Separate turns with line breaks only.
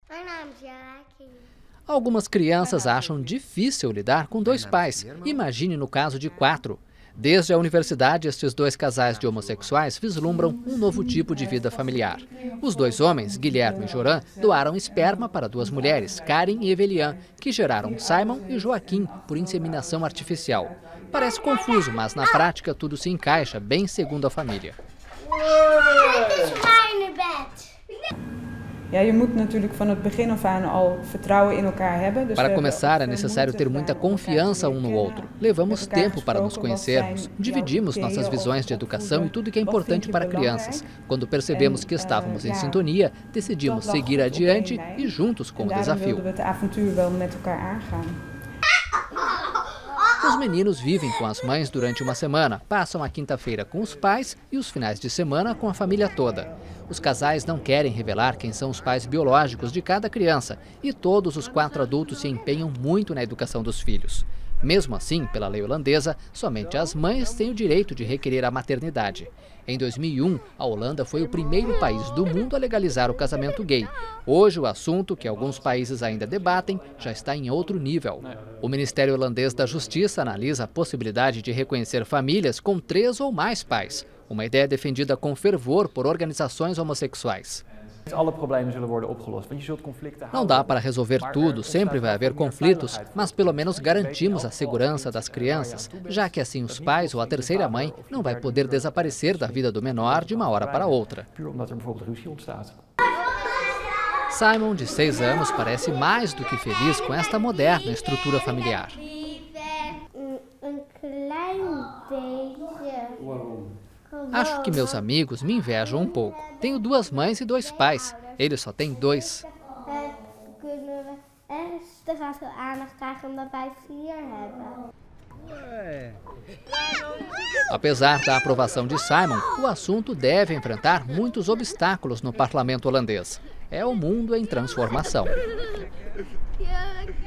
Algumas crianças acham difícil lidar com dois pais. Imagine no caso de 4. Desde a universidade, estes dois casais de homossexuais vislumbram um novo tipo de vida familiar. Os dois homens, Guilherme e Joran, doaram esperma para 2 mulheres, Karen e Evelian, que geraram Simon e Joaquim por inseminação artificial. Parece confuso, mas na prática tudo se encaixa bem segundo a família. Para começar, é necessário ter muita confiança um no outro. Levamos tempo para nos conhecermos, dividimos nossas visões de educação e tudo que é importante para crianças. Quando percebemos que estávamos em sintonia, decidimos seguir adiante e juntos com o desafio. Os meninos vivem com as mães durante uma semana, passam a quinta-feira com os pais e os finais de semana com a família toda. Os casais não querem revelar quem são os pais biológicos de cada criança e todos os 4 adultos se empenham muito na educação dos filhos. Mesmo assim, pela lei holandesa, somente as mães têm o direito de requerer a maternidade. Em 2001, a Holanda foi o primeiro país do mundo a legalizar o casamento gay. Hoje, o assunto, que alguns países ainda debatem, já está em outro nível. O Ministério Holandês da Justiça analisa a possibilidade de reconhecer famílias com 3 ou mais pais. Uma ideia defendida com fervor por organizações homossexuais. Não dá para resolver tudo, sempre vai haver conflitos, mas pelo menos garantimos a segurança das crianças, já que assim os pais ou a terceira mãe não vai poder desaparecer da vida do menor de uma hora para outra. Simon, de 6 anos, parece mais do que feliz com esta moderna estrutura familiar. Acho que meus amigos me invejam um pouco. Tenho 2 mães e 2 pais. Ele só tem 2. Apesar da aprovação de Simon, o assunto deve enfrentar muitos obstáculos no parlamento holandês. É o mundo em transformação.